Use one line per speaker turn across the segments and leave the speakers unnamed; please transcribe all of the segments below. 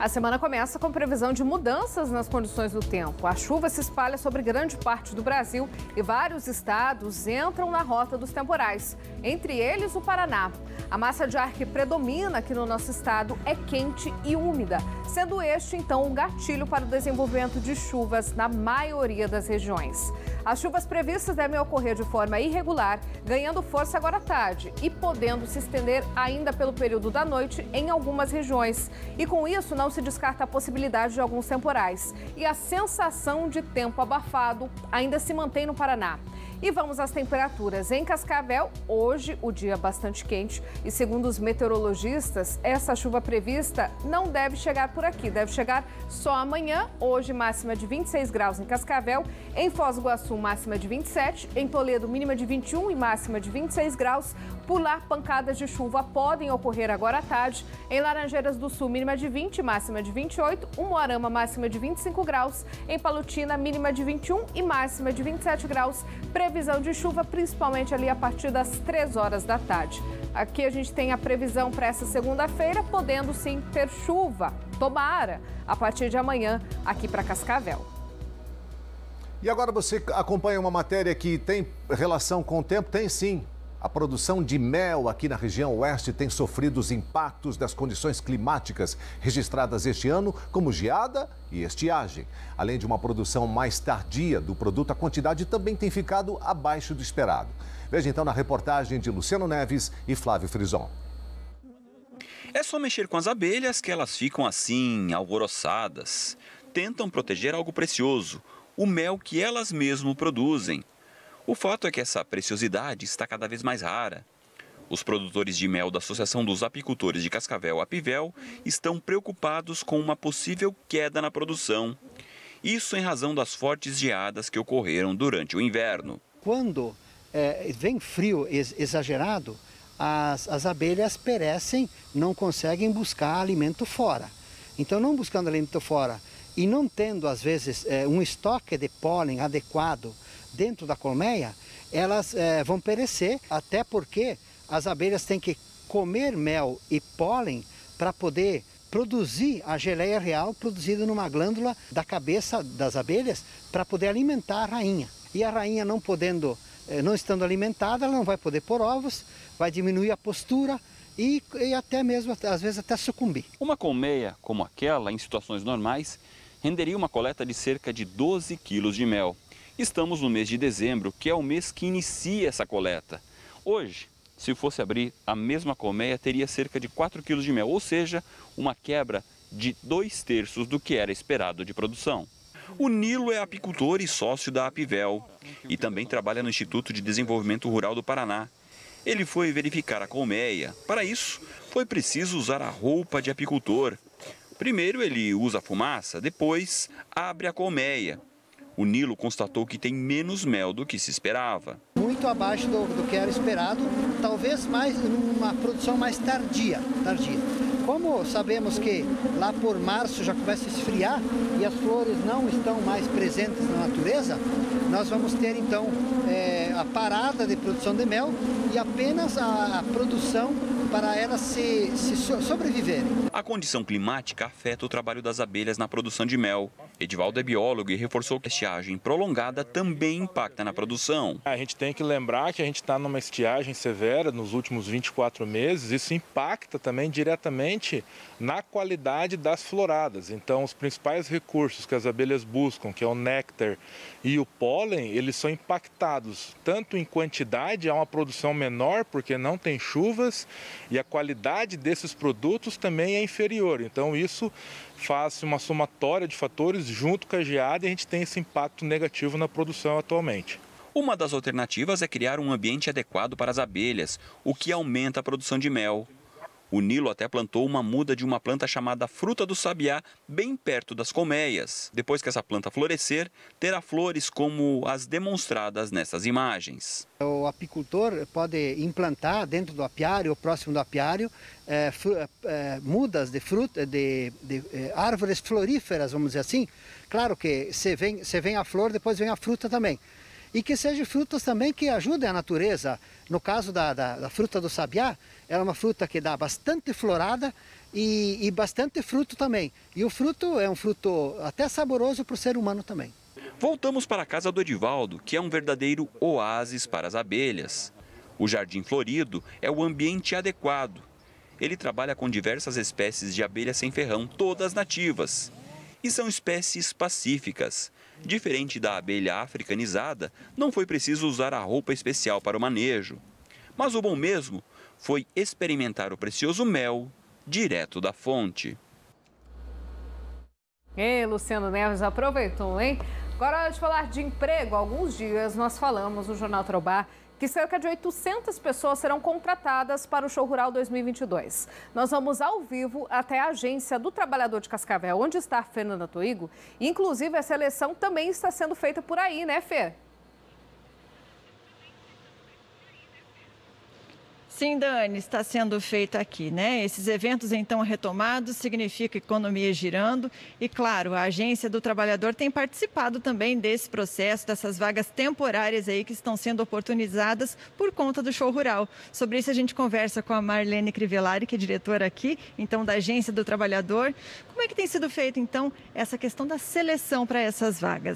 A semana começa com previsão de mudanças nas condições do tempo. A chuva se espalha sobre grande parte do Brasil e vários estados entram na rota dos temporais, entre eles o Paraná. A massa de ar que predomina aqui no nosso estado é quente e úmida, sendo este, então, um gatilho para o desenvolvimento de chuvas na maioria das regiões. As chuvas previstas devem ocorrer de forma irregular, ganhando força agora à tarde e podendo se estender ainda pelo período da noite em algumas regiões. E com isso, não se descarta a possibilidade de alguns temporais. E a sensação de tempo abafado ainda se mantém no Paraná. E vamos às temperaturas. Em Cascavel, hoje o dia bastante quente e, segundo os meteorologistas, essa chuva prevista não deve chegar por aqui, deve chegar só amanhã. Hoje, máxima de 26 graus em Cascavel, em Foz do Iguaçu, máxima de 27, em Toledo, mínima de 21 e máxima de 26 graus. Por lá, pancadas de chuva podem ocorrer agora à tarde. Em Laranjeiras do Sul, mínima de 20, máxima de 28. Umuarama, máxima de 25 graus. Em Palotina, mínima de 21 e máxima de 27 graus. Previsão de chuva, principalmente ali a partir das 3 horas da tarde. Aqui a gente tem a previsão para essa segunda-feira, podendo sim ter chuva, tomara, a partir de amanhã aqui para Cascavel.
E agora você acompanha uma matéria que tem relação com o tempo? Tem sim. A produção de mel aqui na região oeste tem sofrido os impactos das condições climáticas registradas este ano, como geada e estiagem. Além de uma produção mais tardia do produto, a quantidade também tem ficado abaixo do esperado. Veja então na reportagem de Luciano Neves e Flávio Frison.
É só mexer com as abelhas que elas ficam assim, alvoroçadas. Tentam proteger algo precioso, o mel que elas mesmas produzem. O fato é que essa preciosidade está cada vez mais rara. Os produtores de mel da Associação dos Apicultores de Cascavel, Apivel, estão preocupados com uma possível queda na produção. Isso em razão das fortes geadas que ocorreram durante o inverno.
Quando vem frio exagerado, as abelhas perecem, não conseguem buscar alimento fora. Então, não buscando alimento fora e não tendo, às vezes, um estoque de pólen adequado dentro da colmeia, elas vão perecer, até porque as abelhas têm que comer mel e pólen para poder produzir a geleia real produzida numa glândula da cabeça das abelhas para poder alimentar a rainha. E a rainha não estando alimentada, ela não vai poder pôr ovos, vai diminuir a postura e até mesmo, às vezes, até sucumbir.
Uma colmeia como aquela, em situações normais, renderia uma coleta de cerca de 12 quilos de mel. Estamos no mês de dezembro, que é o mês que inicia essa coleta. Hoje, se fosse abrir a mesma colmeia, teria cerca de 4 quilos de mel, ou seja, uma quebra de 2/3 do que era esperado de produção. O Nilo é apicultor e sócio da Apivel e também trabalha no Instituto de Desenvolvimento Rural do Paraná. Ele foi verificar a colmeia. Para isso, foi preciso usar a roupa de apicultor. Primeiro ele usa a fumaça, depois abre a colmeia. O Nilo constatou que tem menos mel do que se esperava.
Muito abaixo do que era esperado, talvez mais uma produção mais tardia. Como sabemos que lá por março já começa a esfriar e as flores não estão mais presentes na natureza, nós vamos ter então a parada de produção de mel e apenas a produção para elas se sobreviverem.
A condição climática afeta o trabalho das abelhas na produção de mel. Edivaldo é biólogo e reforçou que a estiagem prolongada também impacta na produção.
A gente tem que lembrar que a gente está numa estiagem severa nos últimos 24 meses. Isso impacta também diretamente na qualidade das floradas. Então, os principais recursos que as abelhas buscam, que é o néctar e o pólen, eles são impactados tanto em quantidade, há uma produção menor porque não tem chuvas, e a qualidade desses produtos também é inferior. Então, isso faz uma somatória de fatores junto com a geada e a gente tem esse impacto negativo na produção atualmente.
Uma das alternativas é criar um ambiente adequado para as abelhas, o que aumenta a produção de mel. O Nilo até plantou uma muda de uma planta chamada fruta do sabiá bem perto das colmeias. Depois que essa planta florescer, terá flores como as demonstradas nessas imagens.
O apicultor pode implantar dentro do apiário ou próximo do apiário mudas de fruta, de árvores floríferas, vamos dizer assim. Claro que se vem a flor, depois vem a fruta também. e que sejam frutas também que ajudem a natureza. No caso da fruta do sabiá, ela é uma fruta que dá bastante florada e bastante fruto também. E o fruto é um fruto até saboroso para o ser humano também.
Voltamos para a casa do Edivaldo, que é um verdadeiro oásis para as abelhas. O jardim florido é o ambiente adequado. Ele trabalha com diversas espécies de abelhas sem ferrão, todas nativas. E são espécies pacíficas. Diferente da abelha africanizada, não foi preciso usar a roupa especial para o manejo. Mas o bom mesmo foi experimentar o precioso mel direto da fonte.
Ei, Luciano Neves aproveitou, hein? Agora é hora de falar de emprego. Há alguns dias nós falamos no Jornal Traubá que cerca de 800 pessoas serão contratadas para o Show Rural 2022. Nós vamos ao vivo até a Agência do Trabalhador de Cascavel, onde está a Fernanda Toigo. Inclusive, a seleção também está sendo feita por aí, né, Fê?
Sim, Dani, está sendo feito aqui, né? Esses eventos, então, retomados, significa economia girando e, claro, a Agência do Trabalhador tem participado também desse processo, dessas vagas temporárias aí que estão sendo oportunizadas por conta do Show Rural. Sobre isso a gente conversa com a Marlene Crivellari, que é diretora aqui, então, da Agência do Trabalhador. Como é que tem sido feita, então, essa questão da seleção para essas vagas?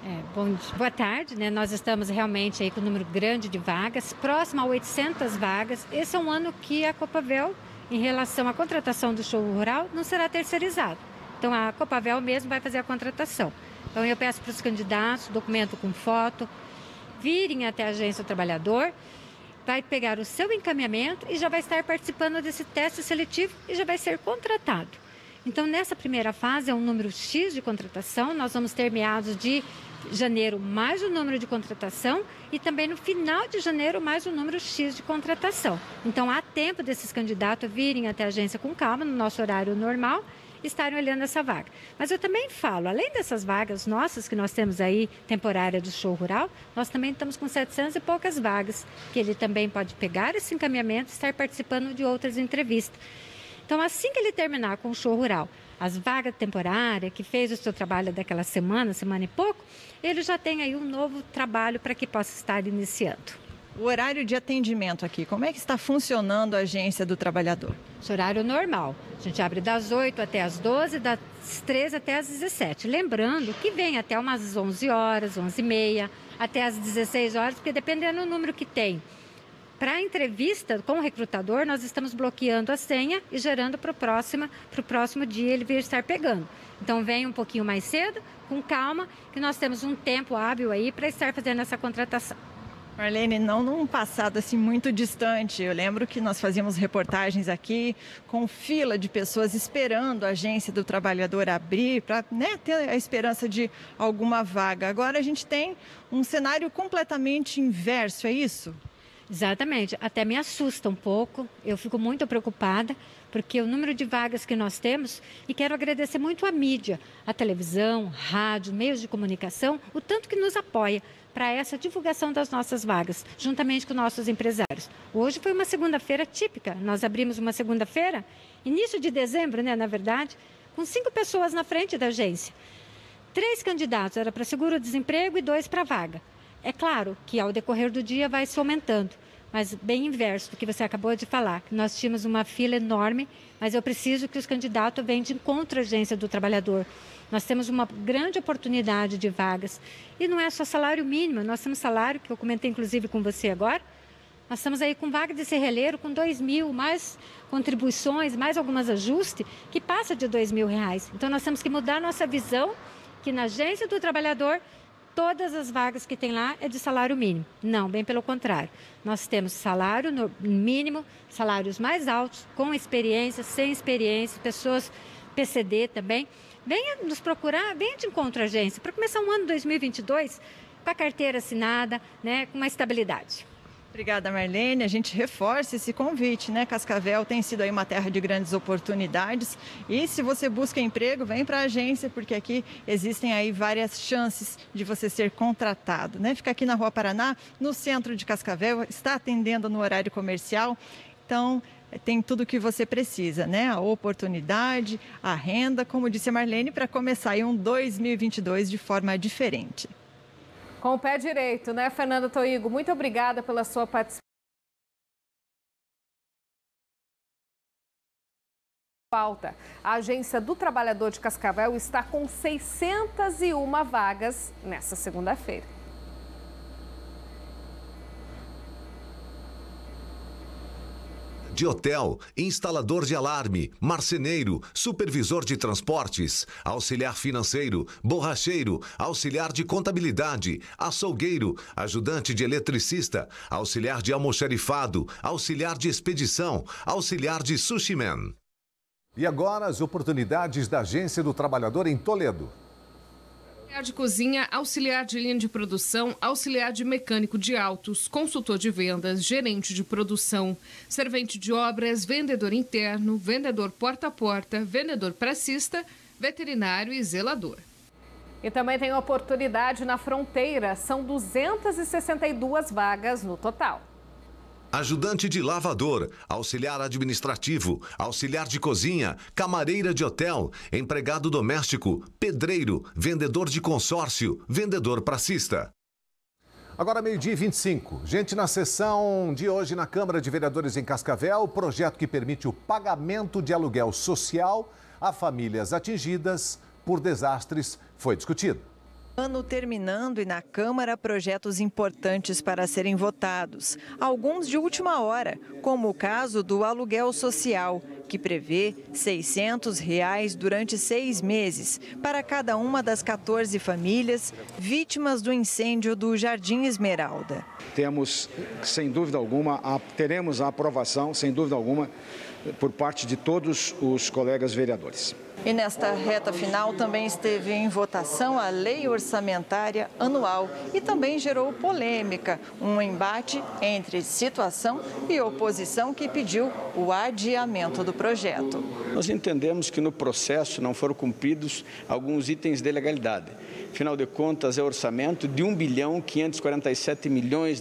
Boa tarde, né? Nós estamos realmente aí com um número grande de vagas, próximo a 800 vagas. Esse é um ano que a Copavel, em relação à contratação do Show Rural, não será terceirizado. Então, a Copavel mesmo vai fazer a contratação. Então, eu peço para os candidatos, documento com foto, virem até a Agência do Trabalhador, vai pegar o seu encaminhamento e já vai estar participando desse teste seletivo e já vai ser contratado. Então, nessa primeira fase, é um número X de contratação, nós vamos ter meados de janeiro mais o número de contratação e também no final de janeiro mais o número X de contratação. Então, há tempo desses candidatos virem até a agência com calma, no nosso horário normal, e estarem olhando essa vaga. Mas eu também falo, além dessas vagas nossas que nós temos aí, temporária do Show Rural, nós também estamos com 700 e poucas vagas, que ele também pode pegar esse encaminhamento e estar participando de outras entrevistas. Então, assim que ele terminar com o Show Rural, as vagas temporárias, que fez o seu trabalho daquela semana e pouco, ele já tem aí um novo trabalho para que possa estar iniciando.
O horário de atendimento aqui, como é que está funcionando a Agência do Trabalhador?
Esse horário normal. A gente abre das 8 até as 12, das 13 até as 17. Lembrando que vem até umas 11 horas, 11h30, até as 16 horas, porque dependendo do número que tem. Para a entrevista com o recrutador, nós estamos bloqueando a senha e gerando para o próximo dia ele vir estar pegando. Então, vem um pouquinho mais cedo, com calma, que nós temos um tempo hábil aí para estar fazendo essa contratação.
Marlene, não num passado assim muito distante, eu lembro que nós fazíamos reportagens aqui com fila de pessoas esperando a Agência do Trabalhador abrir para ter a esperança de alguma vaga. Agora a gente tem um cenário completamente inverso, é isso?
Exatamente, até me assusta um pouco, eu fico muito preocupada, porque o número de vagas que nós temos, e quero agradecer muito à mídia, a televisão, rádio, meios de comunicação, o tanto que nos apoia para essa divulgação das nossas vagas, juntamente com nossos empresários. Hoje foi uma segunda-feira típica, nós abrimos uma segunda-feira, início de dezembro, né, na verdade, com 5 pessoas na frente da agência. 3 candidatos, era para seguro-desemprego e 2 para vaga. É claro que ao decorrer do dia vai se aumentando, mas bem inverso do que você acabou de falar, que nós tínhamos uma fila enorme, mas eu preciso que os candidatos venham de encontro à Agência do Trabalhador. Nós temos uma grande oportunidade de vagas e não é só salário mínimo, nós temos salário, que eu comentei inclusive com você agora, nós estamos aí com vaga de serralheiro com 2 mil, mais contribuições, mais alguns ajustes, que passa de R$2.000. Então nós temos que mudar nossa visão, que na Agência do Trabalhador, todas as vagas que tem lá é de salário mínimo. Não, bem pelo contrário. Nós temos salário mínimo, salários mais altos, com experiência, sem experiência, pessoas PCD também. Venha nos procurar, venha de encontro à agência, para começar um ano 2022 com a carteira assinada, né, com uma estabilidade.
Obrigada, Marlene. A gente reforça esse convite, né? Cascavel tem sido aí uma terra de grandes oportunidades e se você busca emprego, vem para a agência, porque aqui existem aí várias chances de você ser contratado, né? Fica aqui na Rua Paraná, no centro de Cascavel, está atendendo no horário comercial, então tem tudo o que você precisa, né? A oportunidade, a renda, como disse a Marlene, para começar aí um 2022 de forma diferente.
Com o pé direito, né, Fernanda Toigo? Muito obrigada pela sua participação. A Agência do Trabalhador de Cascavel está com 601 vagas nesta segunda-feira.
De hotel, instalador de alarme, marceneiro, supervisor de transportes, auxiliar financeiro, borracheiro, auxiliar de contabilidade, açougueiro, ajudante de eletricista, auxiliar de almoxarifado, auxiliar de expedição, auxiliar de sushi man. E agora as oportunidades da Agência do Trabalhador em Toledo.
Auxiliar de cozinha, auxiliar de linha de produção, auxiliar de mecânico de autos, consultor de vendas, gerente de produção, servente de obras, vendedor interno, vendedor porta a porta, vendedor pracista, veterinário e zelador.
E também tem oportunidade na fronteira, são 262 vagas no total.
Ajudante de lavador, auxiliar administrativo, auxiliar de cozinha, camareira de hotel, empregado doméstico, pedreiro, vendedor de consórcio, vendedor pracista. Agora 12h25. Gente, na sessão de hoje na Câmara de Vereadores em Cascavel, o projeto que permite o pagamento de aluguel social a famílias atingidas por desastres foi discutido.
Ano terminando e na Câmara, projetos importantes para serem votados. Alguns de última hora, como o caso do aluguel social, que prevê R$ 600 durante 6 meses para cada uma das 14 famílias vítimas do incêndio do Jardim Esmeralda.
Temos, sem dúvida alguma, teremos a aprovação, sem dúvida alguma, por parte de todos os colegas vereadores.
E nesta reta final também esteve em votação a Lei Orçamentária Anual e também gerou polêmica, um embate entre situação e oposição que pediu o adiamento do projeto.
Nós entendemos que no processo não foram cumpridos alguns itens de legalidade. Afinal de contas, é orçamento de R$ 1.547 bilhões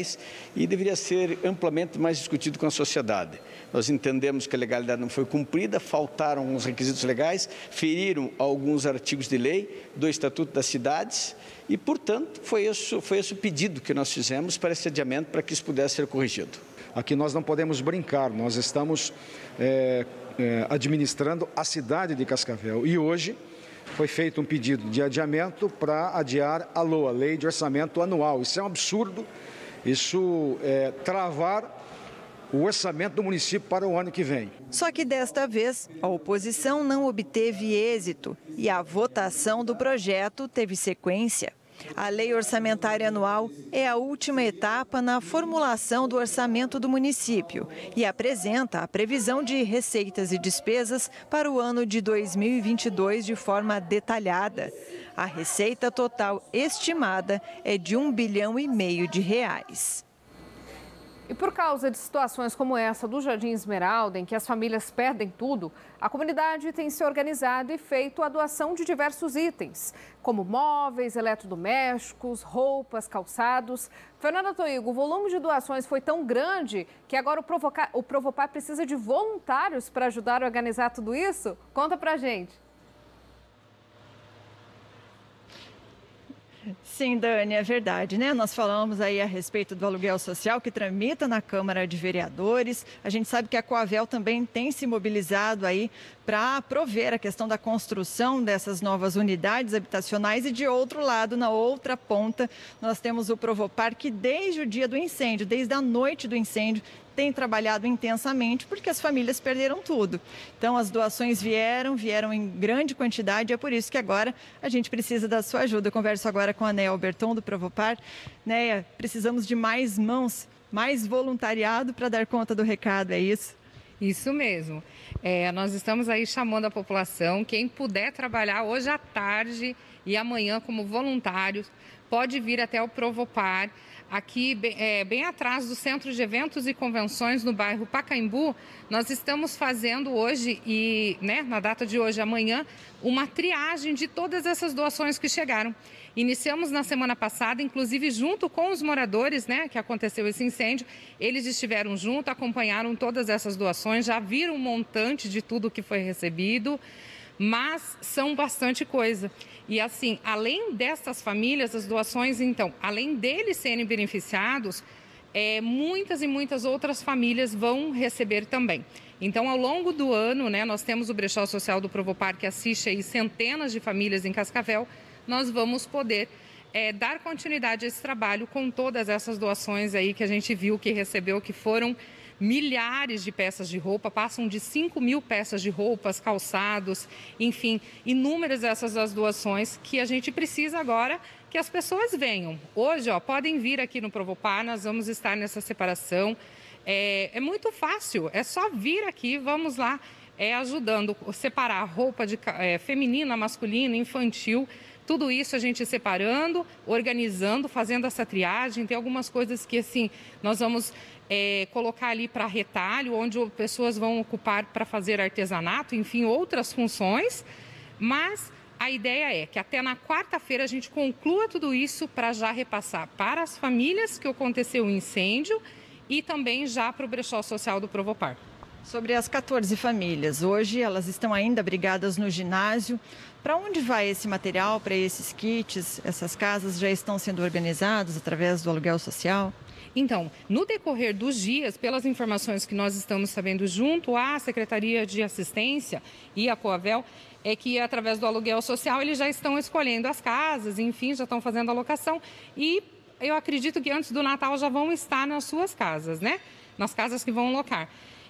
e deveria ser amplamente mais discutido com a sociedade. Nós entendemos que a legalidade não foi cumprida, faltaram os requisitos legais, feriram alguns artigos de lei do Estatuto das Cidades e, portanto, foi esse o pedido que nós fizemos para esse adiamento, para que isso pudesse ser corrigido.
Aqui nós não podemos brincar, nós estamos administrando a cidade de Cascavel e hoje foi feito um pedido de adiamento para adiar a LOA, Lei de Orçamento Anual. Isso é um absurdo, isso é travar o orçamento do município para o ano que vem.
Só que desta vez, a oposição não obteve êxito e a votação do projeto teve sequência. A Lei Orçamentária Anual é a última etapa na formulação do orçamento do município e apresenta a previsão de receitas e despesas para o ano de 2022 de forma detalhada. A receita total estimada é de R$ 1,5 bilhão.
E por causa de situações como essa do Jardim Esmeralda, em que as famílias perdem tudo, a comunidade tem se organizado e feito a doação de diversos itens, como móveis, eletrodomésticos, roupas, calçados. Fernanda Toigo, o volume de doações foi tão grande que agora o Provopar precisa de voluntários para ajudar a organizar tudo isso? Conta pra gente.
Sim, Dani, é verdade, né? Nós falamos aí a respeito do aluguel social que tramita na Câmara de Vereadores. A gente sabe que a Coavel também tem se mobilizado aí para prover a questão da construção dessas novas unidades habitacionais e, de outro lado, na outra ponta, nós temos o Provopar, que desde o dia do incêndio, desde a noite do incêndio, tem trabalhado intensamente porque as famílias perderam tudo. Então, as doações vieram em grande quantidade e é por isso que agora a gente precisa da sua ajuda. Eu converso agora com a Néia Alberton, do Provopar. Néia, precisamos de mais mãos, mais voluntariado para dar conta do recado, é isso?
Isso mesmo. Nós estamos aí chamando a população, quem puder trabalhar hoje à tarde e amanhã como voluntários, pode vir até o Provopar. Aqui, bem atrás do Centro de Eventos e Convenções, no bairro Pacaembu, nós estamos fazendo hoje, e na data de hoje e amanhã, uma triagem de todas essas doações que chegaram. Iniciamos na semana passada, inclusive junto com os moradores, que aconteceu esse incêndio. Eles estiveram junto, acompanharam todas essas doações, já viram o montante de tudo que foi recebido. mas são bastante coisa. E assim, além dessas famílias, as doações, então, além deles serem beneficiados, muitas e muitas outras famílias vão receber também. Então, ao longo do ano, né, nós temos o Brechó Social do Provopar, que assiste aí centenas de famílias em Cascavel. Nós vamos poder dar continuidade a esse trabalho com todas essas doações aí que a gente viu que recebeu, que foram milhares de peças de roupa, passam de 5.000 peças de roupas, calçados, enfim, inúmeras essas as doações que a gente precisa agora que as pessoas venham. Hoje, podem vir aqui no Provopar, nós vamos estar nessa separação. É muito fácil, é só vir aqui, vamos lá, ajudando a separar roupa feminina, masculina, infantil. Tudo isso a gente separando, organizando, fazendo essa triagem. Tem algumas coisas que, assim, nós vamos colocar ali para retalho, onde pessoas vão ocupar para fazer artesanato, enfim, outras funções. Mas a ideia é que até na quarta-feira a gente conclua tudo isso para já repassar para as famílias que aconteceu o incêndio e também já para o Brechó Social do Provopar.
Sobre as 14 famílias, hoje elas estão ainda abrigadas no ginásio. Para onde vai esse material, para esses kits? Essas casas já estão sendo organizadas através do aluguel social?
Então, no decorrer dos dias, pelas informações que nós estamos sabendo junto à Secretaria de Assistência e à Coavel, é que através do aluguel social eles já estão escolhendo as casas, enfim, já estão fazendo a locação e eu acredito que antes do Natal já vão estar nas suas casas, né? Nas casas que vão locar.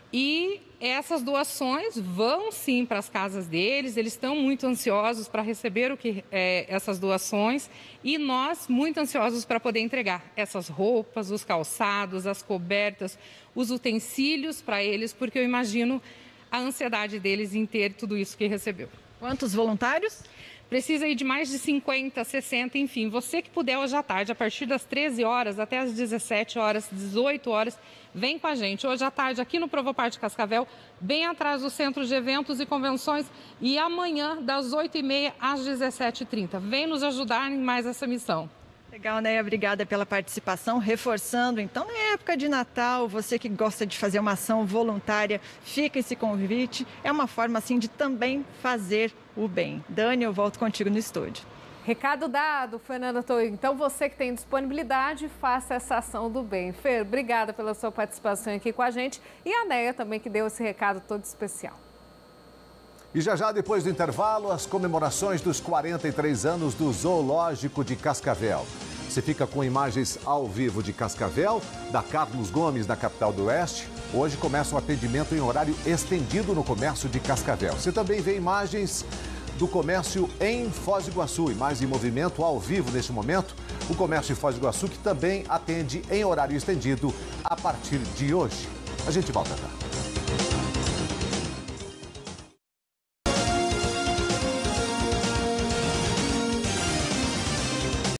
E essas doações vão sim para as casas deles, eles estão muito ansiosos para receber essas doações e nós muito ansiosos para poder entregar essas roupas, os calçados, as cobertas, os utensílios para eles, porque eu imagino a ansiedade deles em ter tudo isso que recebeu.
Quantos voluntários?
Precisa ir de mais de 50, 60, enfim. Você que puder hoje à tarde, a partir das 13 horas até as 17 horas, 18 horas, vem com a gente. Hoje à tarde, aqui no Provopar de Cascavel, bem atrás do Centro de Eventos e Convenções. E amanhã, das 8h30 às 17h30. Vem nos ajudar em mais essa missão.
Legal, Neia, obrigada pela participação. Reforçando, então, na época de Natal, você que gosta de fazer uma ação voluntária, fica esse convite. É uma forma, assim, de também fazer o bem. Dani, eu volto contigo no estúdio.
Recado dado, Fernanda Toio. Então, você que tem disponibilidade, faça essa ação do bem. Fer, obrigada pela sua participação aqui com a gente. E a Neia também, que deu esse recado todo especial.
E já depois do intervalo, as comemorações dos 43 anos do Zoológico de Cascavel. Você fica com imagens ao vivo de Cascavel, da Carlos Gomes, na capital do Oeste. Hoje começa o atendimento em horário estendido no comércio de Cascavel. Você também vê imagens do comércio em Foz do Iguaçu, imagens em movimento ao vivo neste momento. O comércio em Foz do Iguaçu que também atende em horário estendido a partir de hoje. A gente volta já.